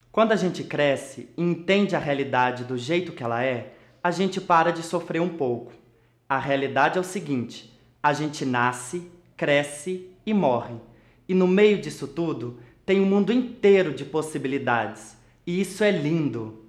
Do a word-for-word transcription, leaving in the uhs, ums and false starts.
Quando a gente cresce e entende a realidade do jeito que ela é, a gente para de sofrer um pouco. A realidade é o seguinte: a gente nasce, cresce e morre. E no meio disso tudo, tem um mundo inteiro de possibilidades. E isso é lindo.